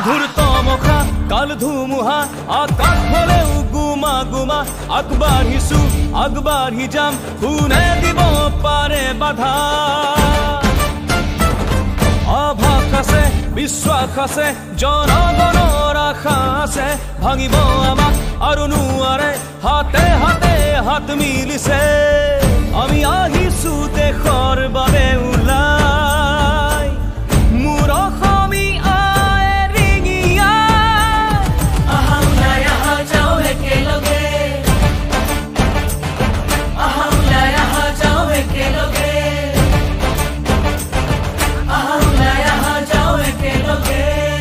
বন্ধুৰ তমখা কাল ধুমুহা আকাশ হলেও গুমা গুমা আগবাঢ়ি যাম কোনে দিব পাৰে বাধা আভাস আছে বিশ্বাস আছে জনগণৰ আশা আছে ভাঙিব আমাক আৰু নোৱাৰে হাতে হাতে হাত মিলিছে আমি আহিছো দেশৰ বাবে ওলাই মোৰ অসমী আই ৰিঙিয়া আহা ওলাই আহা যাও একেলগে আহা ওলাই আহা যাও একেলগে আহা ওলাই আহা যাও একেলগে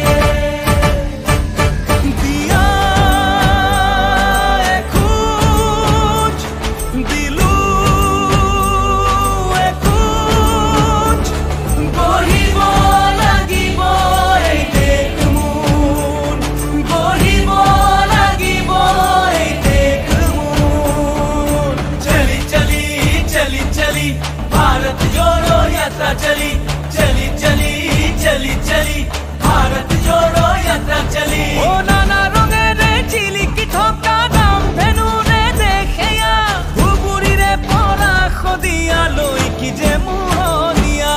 भारत जोड़ो यात्रा चली चली चली चली चली भारत जोड़ो यात्रा चली ओ नाना रंगे रे चिली की ठोका नाम धेनु रे देखेया भुबुरी रे परा खदिया लई की जे मुहनिया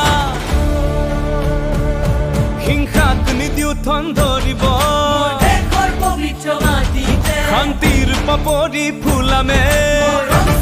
হিংসাক নিদ্যুথন ধৰিব দেশৰ পবিত্ৰ মাটিতে শান্তিৰ পাপৰি ফুলামে